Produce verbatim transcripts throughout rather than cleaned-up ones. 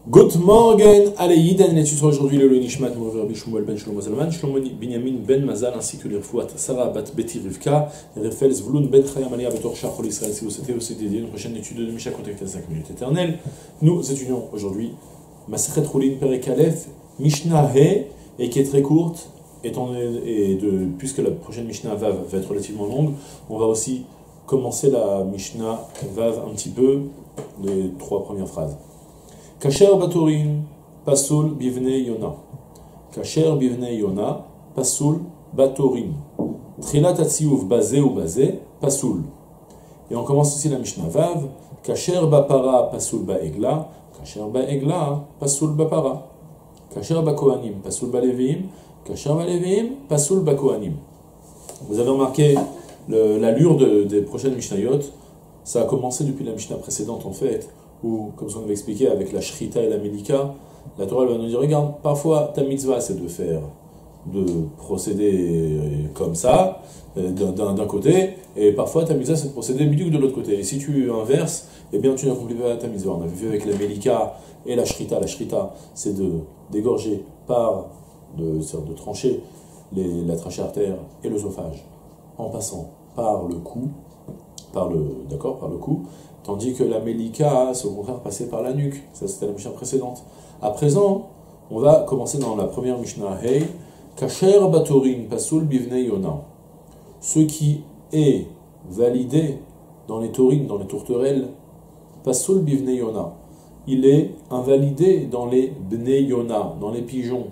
Good morning, allez, Yiden, et tu seras aujourd'hui le Nishmat, Mourver Rabbi Shmuel ben Shlomo Zalman, Shlomo Binyamin ben Mazal, ainsi que les Refouat Sarah bat Betty Rivka, Refel Zvloun ben Chayam Aliyah Betor Shachol Israël. Si vous souhaitez aussi dédier une prochaine étude de Misha contactée à cinq minutes éternelles, nous étudions aujourd'hui Masechet Choulin Perek Aleph, Mishnah He, et qui est très courte, étant et de, puisque la prochaine Mishnah Vav va être relativement longue, on va aussi commencer la Mishnah Vav un petit peu, les trois premières phrases. Kasher batorin, pasul bivnei yona. Kasher bivnei yona, pasul batorin. Trilat atziouf bazé ou bazé, pasul. Et on commence aussi la Mishnah Vav. Kasher bapara, pasul baegla. Kasher baegla, pasul bapara. Kasher bakoanim, pasul balevim. Kasher balevim, pasul bakoanim. Vous avez remarqué le, l'allure de, des prochaines Mishnayot. Ça a commencé depuis la Mishnah précédente en fait, où, comme on avait expliqué avec la Shrita et la Melika, la Torah va nous dire, regarde, parfois ta mitzvah c'est de faire, de procéder comme ça, d'un, d'un côté, et parfois ta mitzvah c'est de procéder bidouk de l'autre côté. Et si tu inverses, eh bien tu n'accomplis pas ta mitzvah. On avait vu avec la Melika et la Shrita. La Shrita, c'est de dégorger par, de, de trancher les, la trachée artère et l'œsophage, en passant par le cou, par le, d'accord, par le cou, tandis que la Melika, c'est au contraire passé par la nuque. Ça, c'était la Mishnah précédente. À présent, on va commencer dans la première Mishnah Hey, Kasher batorin pasul bivnei yona. Ce qui est validé dans les taurines, dans les tourterelles, pasul bivnei yona. Il est invalidé dans les bnei yona, dans les pigeons.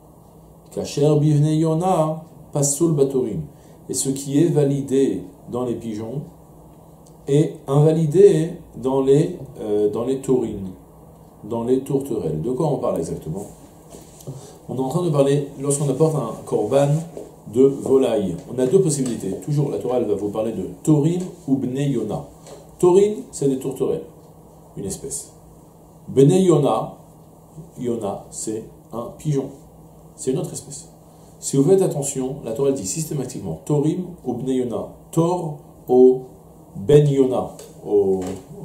Kasher bivnei yona, pasul batorin. Et ce qui est validé dans les pigeons est invalidé dans les, euh, dans les taurines, dans les tourterelles. De quoi on parle exactement? On est en train de parler, lorsqu'on apporte un korban de volaille, on a deux possibilités. Toujours, la Torah elle va vous parler de taurine ou bnei yona. Taurine, c'est des tourterelles, une espèce. Bnei yona, yona, c'est un pigeon, c'est une autre espèce. Si vous faites attention, la Torah dit systématiquement taurim ou bnei yona, tor au ben yona au,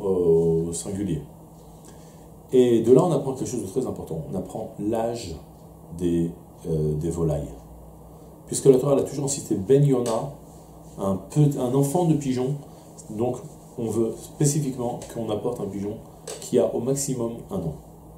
au singulier. Et de là, on apprend quelque chose de très important. On apprend l'âge des, euh, des volailles. Puisque la Torah a toujours cité ben yona, un, peu, un enfant de pigeon. Donc, on veut spécifiquement qu'on apporte un pigeon qui a au maximum un an.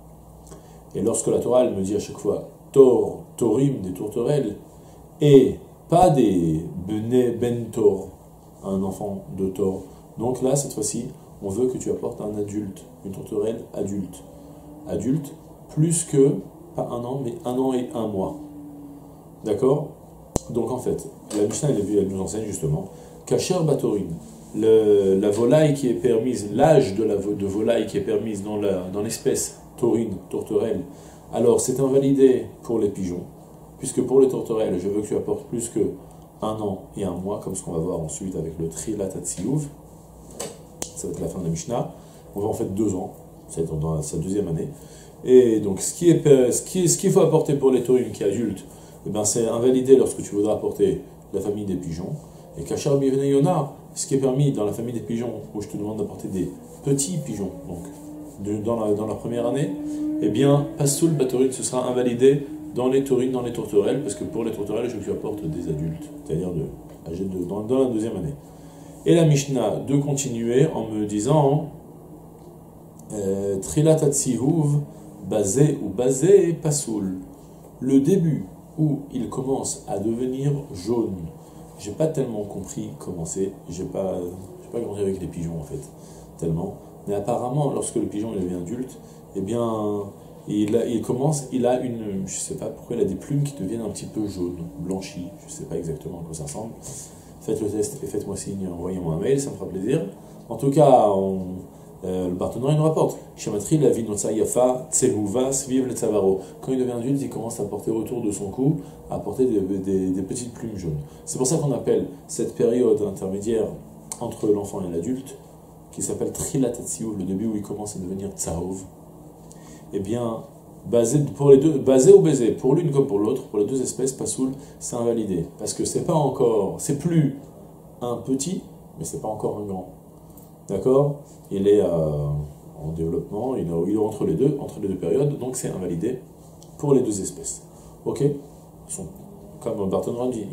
Et lorsque la Torah elle me dit à chaque fois tor, torim, des tourterelles, et pas des bene ben tor, un enfant de taureau. Donc là, cette fois-ci, on veut que tu apportes un adulte, une tourterelle adulte. Adulte, plus que, pas un an, mais un an et un mois. D'accord? Donc en fait, la Mishnah, elle, elle nous enseigne justement, Kasher batorin, le, la volaille qui est permise, l'âge de la de volaille qui est permise dans, la, dans l'espèce taurine, tourterelle, alors c'est invalidé pour les pigeons, puisque pour les tourterelles, je veux que tu apportes plus que un an et un mois, comme ce qu'on va voir ensuite avec le Trilat Atziyuv. Ça va être la fin de la Mishnah. On va en fait deux ans, c'est dans sa deuxième année. Et donc, ce qui est, ce qui, ce qu'il faut apporter pour les taurines qui adultes, eh ben, c'est invalidé lorsque tu voudras apporter la famille des pigeons. Et Kasher bivnei yona, ce qui est permis dans la famille des pigeons, où je te demande d'apporter des petits pigeons, donc de, dans, la, dans la première année, eh bien, pasul batorin, ce sera invalidé dans les taurines, dans les tourterelles, parce que pour les tourterelles, je lui apporte des adultes, c'est-à-dire de, âgés de, dans, dans la deuxième année. Et la Mishnah de continuer en me disant euh, Trilat Atzihuv, basé ou basé, pasoul. Le début où il commence à devenir jaune. J'ai pas tellement compris comment c'est, j'ai pas, j'ai pas grandi avec les pigeons en fait, tellement. Mais apparemment, lorsque le pigeon devient adulte, eh bien. Il, a, il commence, il a une, je sais pas pourquoi, il a des plumes qui deviennent un petit peu jaunes, blanchies, je sais pas exactement à quoi ça ressemble. Faites le test et faites-moi signe, envoyez-moi un mail, ça me fera plaisir. En tout cas, on, euh, le partenaire il nous rapporte. Shamatri la vinotsa yafa tsehuva sviv le tsavaro. Quand il devient adulte, il commence à porter autour de son cou, à porter des, des, des petites plumes jaunes. C'est pour ça qu'on appelle cette période intermédiaire entre l'enfant et l'adulte, qui s'appelle Trilat Atziyuv, le début où il commence à devenir tsahov. Eh bien, basé, pour les deux, basé ou baisé, pour l'une comme pour l'autre, pour les deux espèces, pasoul, c'est invalidé. Parce que c'est pas encore, c'est plus un petit, mais c'est pas encore un grand. D'accord? Il est, euh, en développement, il est, il est entre les deux, entre les deux périodes, donc c'est invalidé pour les deux espèces. Ok? Ils sont, comme Barton dit,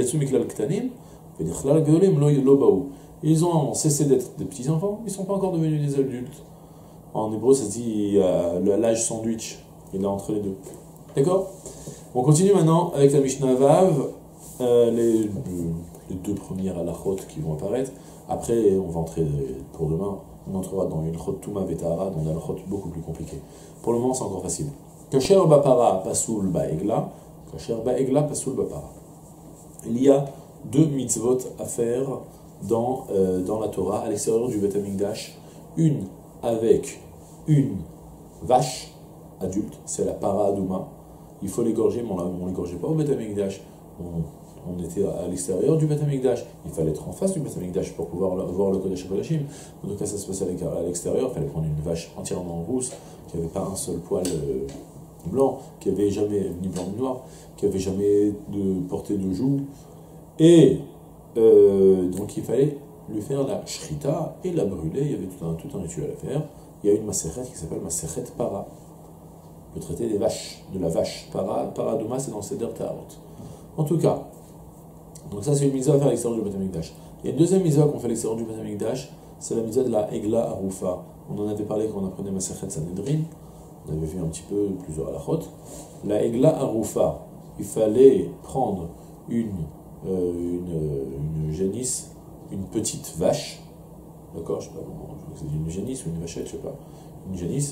ils ont cessé d'être des petits enfants, ils ne sont pas encore devenus des adultes. En hébreu, ça se dit euh, l'âge sandwich, il est entre les deux. D'accord? On continue maintenant avec la Mishnah Vav, euh, les, les deux premières halachot qui vont apparaître. Après, on va entrer pour demain, on entrera dans une chot Touma Vetahara, dans une halachot beaucoup plus compliquée. Pour le moment, c'est encore facile. Kasher Bapara Pasul Baegla, Kasher Baegla Pasul Bapara. Il y a deux mitzvot à faire dans, euh, dans la Torah, à l'extérieur du Beth Amikdash. Une avec une vache adulte, c'est la para Adouma. Il faut l'égorger, mais on ne l'égorgeait pas au Beth Amikdash. On, on était à l'extérieur du Beth Amikdash. Il fallait être en face du Beth Amikdash pour pouvoir voir le Kodesh HaKodashim. En tout cas, ça se passait à l'extérieur. Il fallait prendre une vache entièrement rousse, qui n'avait pas un seul poil euh, blanc, qui n'avait jamais, ni blanc ni noir, qui n'avait jamais de portée de joue. Et euh, donc il fallait lui faire la shrita et la brûler. Il y avait tout un, tout un rituel à faire. Il y a une maseret qui s'appelle maseret para, le traité des vaches, de la vache. Para, para Douma, c'est dans Seder Taharot. En tout cas, donc ça c'est une mitzvah à faire à l'extérieur du Beth Amikdash. Il y a une deuxième mitzvah qu'on fait à l'extérieur du Beth Amikdash, c'est la mitzvah de la Egla Arufa. On en avait parlé quand on apprenait Maseret Sanhedrin. On avait vu un petit peu plusieurs halachot. La Egla Arufa, il fallait prendre une Euh, une, une génisse, une petite vache, d'accord, je sais pas comment, je crois que c'est une génisse ou une vachette, je sais pas, une génisse,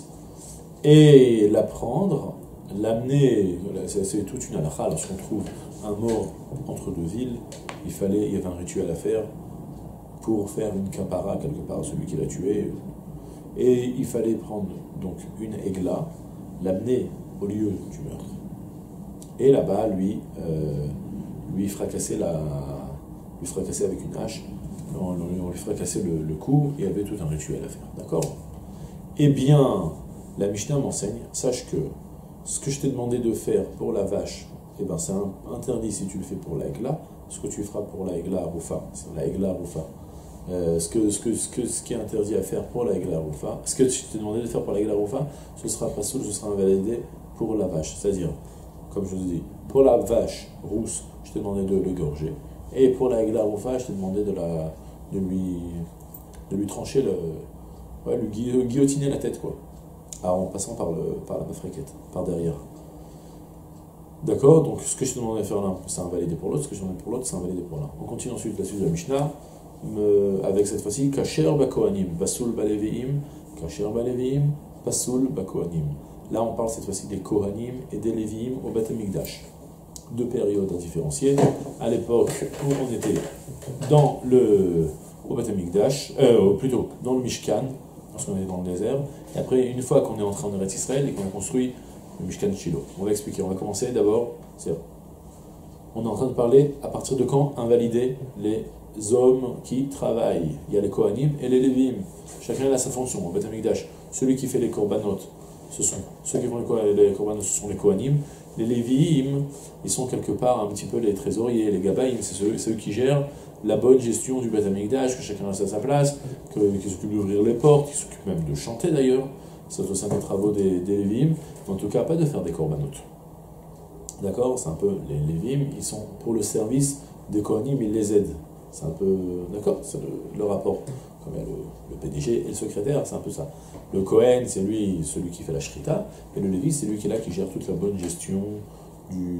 et la prendre, l'amener, c'est, c'est toute une halakha. Lorsqu'on trouve un mort entre deux villes, il fallait, il y avait un rituel à faire pour faire une kapara quelque part à celui qui l'a tué, et il fallait prendre donc une égla, l'amener au lieu du meurtre, et là-bas, lui, euh, lui fracasser, la, lui fracasser avec une hache, on, on lui fracassait le, le cou, et il y avait tout un rituel à faire, d'accord? Eh bien, la Mishnah m'enseigne, sache que ce que je t'ai demandé de faire pour la vache, eh ben c'est interdit si tu le fais pour la Egla. Ce que tu feras pour la Egla Arufa, c'est la Egla Arufa. Euh, ce, que, ce, que, ce, que, ce qui est interdit à faire pour la Egla Arufa, ce que je t'ai demandé de faire pour la Egla Arufa, ce sera pas soul, ce sera invalidé pour la vache. C'est-à-dire, comme je vous dis, pour la vache rousse, je t'ai demandé de l'égorger. Et pour la Egla Arufa, je t'ai demandé de, la, de, lui, de lui trancher, le, ouais, lui guillotiner la tête, quoi. Alors, en passant par, le, par la mafrequette, par derrière. D'accord? Donc, ce que je te demandais de faire l'un, c'est invalidé pour l'autre. Ce que je te demandais pour l'autre, c'est invalidé pour l'un. On continue ensuite la suite de la Mishnah, me, avec cette fois-ci, Kasher Bakohanim, Basul Baleviim, Kasher Baleviim, Basul Bakohanim. Là, on parle cette fois-ci des Kohanim et des Léviim au Beth Amikdash. Deux périodes à différencier. À l'époque où on était dans le, au Beth Amikdash, euh, plutôt dans le Mishkan, parce qu'on est dans le désert, et après, une fois qu'on est entré en Eretz Israël et qu'on a construit le Mishkan Shiloh. On va expliquer, on va commencer d'abord, c'est, on est en train de parler à partir de quand invalider les hommes qui travaillent. Il y a les Kohanim et les Lévim. Chacun a sa fonction, au Beth Amikdash. Celui qui fait les korbanot, ce sont, ceux qui font les korbanot, ce sont les Kohanim. Les Lévim, ils sont quelque part un petit peu les trésoriers, les Gabaïm, c'est ceux, ceux qui gèrent la bonne gestion du Beth Amikdash, que chacun reste à sa place, que, qui s'occupe d'ouvrir les portes, qui s'occupe même de chanter d'ailleurs. Ça c'est aussi un des travaux des, des Lévim, mais en tout cas pas de faire des korbanot. D'accord? C'est un peu, les Lévim, ils sont pour le service des Kohanim, ils les aident. C'est un peu, d'accord? C'est le, le rapport. Comme il y a le, le P D G et le secrétaire, c'est un peu ça. Le Kohen, c'est lui, celui qui fait la Shrita, et le Lévi, c'est lui qui est là, qui gère toute la bonne gestion du,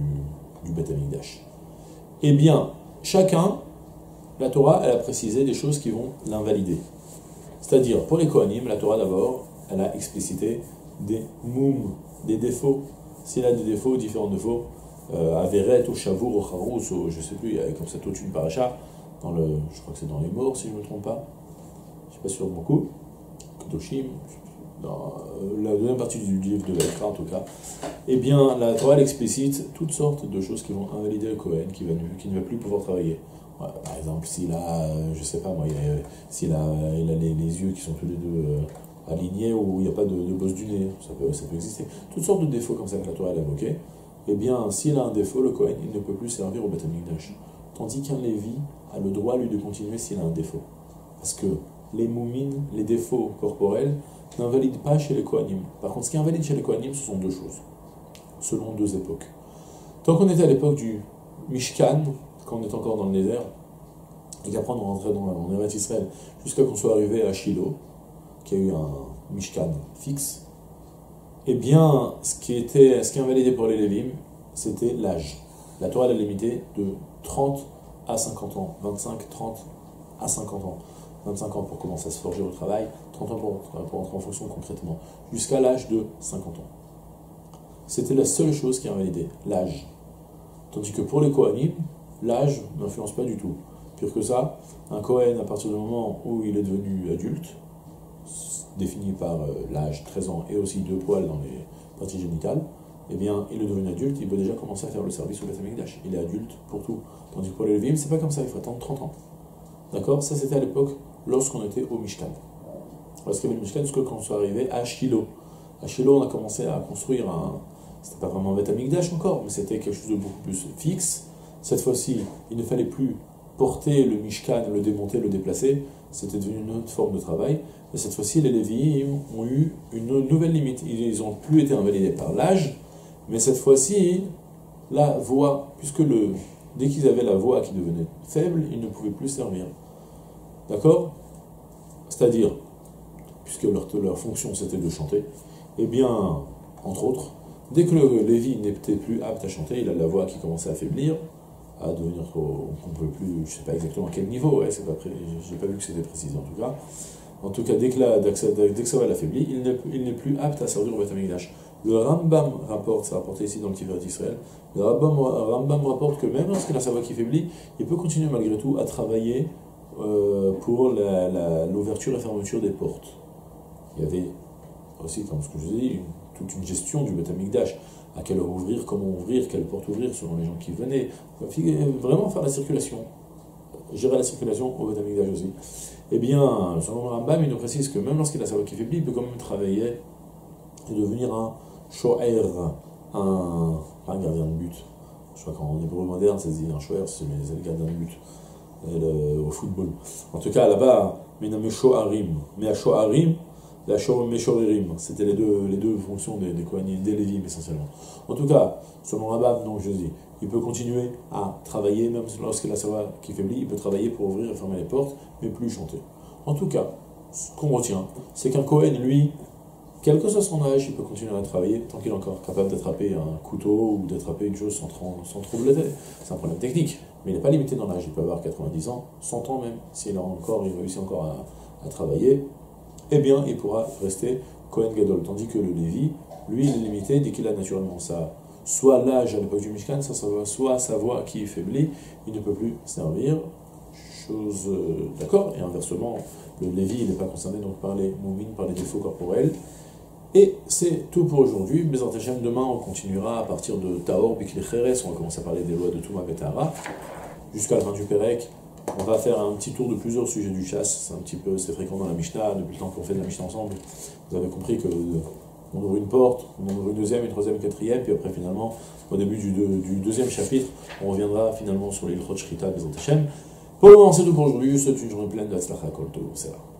du Beth Amikdash. Eh bien, chacun, la Torah, elle a précisé des choses qui vont l'invalider. C'est-à-dire, pour les Kohanim, la Torah d'abord, elle a explicité des moum, des défauts. S'il a des défauts, différents défauts, euh, Averet, ou Shavour, ou Charous, ou je ne sais plus, il y a comme ça toute une paracha, dans le, je crois que c'est dans les morts, si je ne me trompe pas, je ne suis pas sûr beaucoup, Kedoshim, dans la deuxième partie du livre de Vaikra en tout cas, eh bien, la Torah elle explicite toutes sortes de choses qui vont invalider le Kohen, qui, va, qui ne va plus pouvoir travailler. Ouais, par exemple, s'il a, je sais pas moi, il a, s'il a, il a les, les yeux qui sont tous les deux euh, alignés ou il n'y a pas de, de bosse du nez, ça peut, ça peut exister. Toutes sortes de défauts comme ça que la Torah elle a évoqué. Eh bien, s'il a un défaut, le Kohen, il ne peut plus servir au Beth Amikdash. Tandis qu'un Lévi a le droit, lui, de continuer s'il a un défaut. Parce que les moumines, les défauts corporels, n'invalide pas chez les Kohanim. Par contre, ce qui invalide chez les Kohanim, ce sont deux choses, selon deux époques. Tant qu'on était à l'époque du Mishkan, quand on est encore dans le Néder, et qu'après on rentrait dans en Eretz Israël, jusqu'à qu'on soit arrivé à Shiloh, qui a eu un Mishkan fixe, eh bien, ce qui, était, ce qui invalidait pour les Lévim, c'était l'âge. La Torah l'a limité de trente à cinquante ans, vingt-cinq, trente à cinquante ans. vingt-cinq ans pour commencer à se forger au travail, trente ans pour, pour entrer en fonction concrètement, jusqu'à l'âge de cinquante ans. C'était la seule chose qui invalidait, l'âge. Tandis que pour les Kohanim, l'âge n'influence pas du tout. Pire que ça, un Kohen, à partir du moment où il est devenu adulte, défini par l'âge, treize ans, et aussi deux poils dans les parties génitales, eh bien, il est devenu adulte, il peut déjà commencer à faire le service au Beth Amikdash. Il est adulte pour tout. Tandis que pour les Lévim, c'est pas comme ça, il faut attendre trente ans. D'accord? Ça, c'était à l'époque, lorsqu'on était au Mishkan. Lorsqu'il y avait le Mishkan, jusqu'à quand on soit arrivé à Shiloh. À Shiloh, on a commencé à construire un... C'était pas vraiment un Beth Amikdash encore, mais c'était quelque chose de beaucoup plus fixe. Cette fois-ci, il ne fallait plus porter le Mishkan, le démonter, le déplacer. C'était devenu une autre forme de travail. Et cette fois-ci, les Lévi'im ont eu une nouvelle limite. Ils n'ont plus été invalidés par l'âge, mais cette fois-ci, la voix, puisque le, dès qu'ils avaient la voix qui devenait faible, ils ne pouvaient plus servir. D'accord? C'est-à-dire, puisque leur, leur fonction c'était de chanter, eh bien, entre autres, dès que le Lévi n'était plus apte à chanter, il a la voix qui commençait à faiblir, à devenir trop, on ne pouvait plus, je ne sais pas exactement à quel niveau, ouais, c'est pas pré... j'ai pas vu que c'était précisé en tout cas. En tout cas, dès que, la, dès que ça va l'affaiblir, il n'est, il n'est plus apte à servir au Beth Amikdash. Le Rambam rapporte, c'est rapporté ici dans le Tiferet Israël, le Rambam, Rambam rapporte que même lorsqu'il a sa voix qui faiblit, il peut continuer malgré tout à travailler euh, pour la, la, l'ouverture et fermeture des portes. Il y avait aussi, comme ce que je vous ai dit, une, toute une gestion du Beth Amikdash. À quelle heure ouvrir, comment ouvrir, quelle porte ouvrir selon les gens qui venaient. Vraiment faire la circulation, gérer la circulation au Beth Amikdash aussi. Eh bien, selon le Rambam, il nous précise que même lorsqu'il a sa voix qui faiblit, il peut quand même travailler et devenir un sho'er, un, pas un gardien de but. Je crois qu'en hébreu moderne, c'est dit un sho'er, c'est le gardien de but le, au football. En tout cas, là-bas, mais sho'arim, mais à sho'arim, la Meshorerim, c'était les deux, les deux fonctions des, des Kohanim, des Lévim essentiellement. En tout cas, selon Rambam, donc je dis, il peut continuer à travailler, même lorsqu'il a sa voix qui faiblit, il peut travailler pour ouvrir et fermer les portes, mais plus chanter. En tout cas, ce qu'on retient, c'est qu'un Kohen, lui, quel que soit son âge, il peut continuer à travailler tant qu'il est encore capable d'attraper un couteau ou d'attraper une chose sans, sans trop bleuter. C'est un problème technique, mais il n'est pas limité dans l'âge. Il peut avoir quatre-vingt-dix ans, cent ans même, s'il a encore, il réussit encore à, à travailler. Eh bien, il pourra rester Kohen Gadol. Tandis que le Lévi, lui, il est limité dès qu'il a naturellement ça. Soit l'âge à l'époque du Mishkan, soit sa voix qui est faiblie, il ne peut plus servir. Chose euh, d'accord, et inversement, le Lévi, il n'est pas concerné donc par les moumines, par les défauts corporels. Et c'est tout pour aujourd'hui. Mais en Hachem, demain, on continuera à partir de Taor, Bikli Cheres, on va commencer à parler des lois de Touma Betahara, jusqu'à la fin du Pérec. On va faire un petit tour de plusieurs sujets du chasse, c'est un petit peu, c'est fréquent dans la Mishnah, depuis le temps qu'on fait de la Mishnah ensemble. Vous avez compris que on ouvre une porte, on ouvre une deuxième, une troisième, une quatrième, puis après finalement, au début du, deux, du deuxième chapitre, on reviendra finalement sur les Ilchot Shrita, Bezrat Hashem. Pour le moment, c'est tout pour aujourd'hui, c'est une journée pleine de Hatzlacha Kol Tov, c'est là.